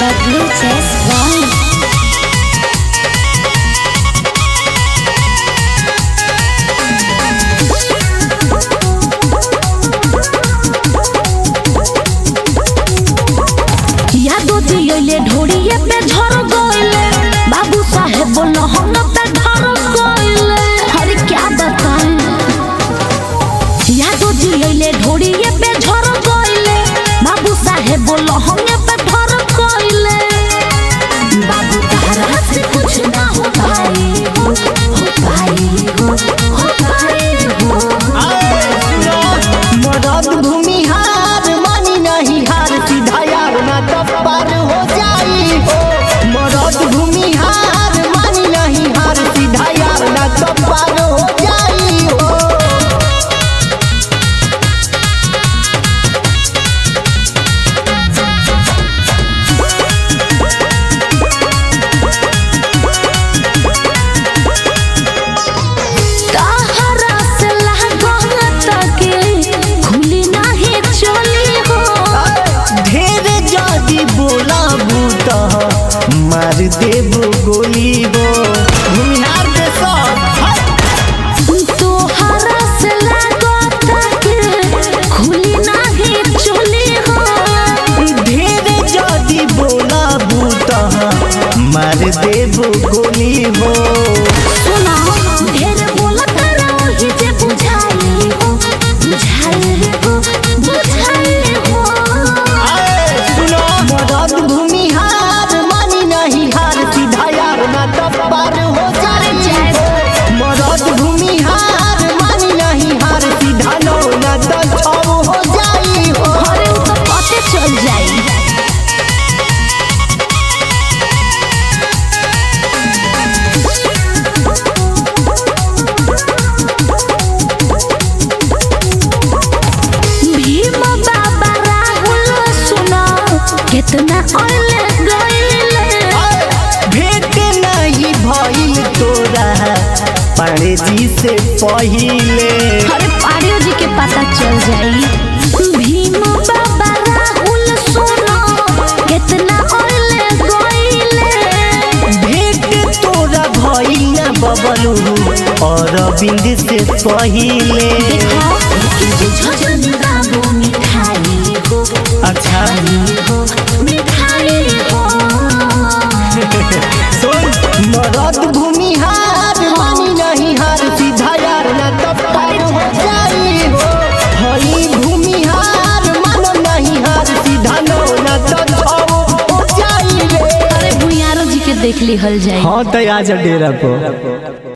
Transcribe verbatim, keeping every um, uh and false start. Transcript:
Babalu Jaiswal. दियले ढोड़िए पे झर गइले बाबू साहेब लहंग पे धर गइले अरे क्या बताएं यादो दियले ढोड़िए पे झर गइले बाबू साहेब लहंग पे धर गइले बाबू तारा से कुछ ना हो पाए हो पाए हो हो पाए हो मदद भूमिहार मानी नहीं हार सीधा यार ना तप्पर हो जाई हो मदद भूमिहार मानी नहीं हार सीधा यार ना तप्पर हो जाई हो ताहरा से लागत के खुली नहीं चली हो ढेर जादी बोला बूता मार देबो गोली हो भूमिहार के साथ तोहरा से लागत के खुली नहीं चली हो ढेर जादी बोला बूता मार देबो गोली हो सुना ढेर बोलत रही जे बुझाई हो बुझाई हो बुझाई हो सुनो मदद भूमिहार मानी नहीं हार सीधा यार ना तप्पर हो जाई मदद भूमिहार मानी नहीं हार सीधा नो ना तो छव हो जाई हो अरे उ तो पते चल जाई भीम बाबा राहुल सुना कितना अले गइले भेंट नहीं भइल तोरा पाड़े जी से पहिले अरे पाड़ियो जी के पता चल जाई भीम बाबा राहुल सुना कितना अले गइले भेंट तोरा भइल ना बबलू और अरविंद से पहिले देखो कि झझन बाबू मिठाई हो अच्छा हो मिठाई हो सुन मदद भूमिहार मानी नहीं हार सीधा यार ना तप्पर हो जाई हो हई भूमिहार मानो नहीं हार सीधा नो ना तो छव हो जाई रे अरे भुयारो जी के देख ली हल जाई हाँ तो आज डेरा पर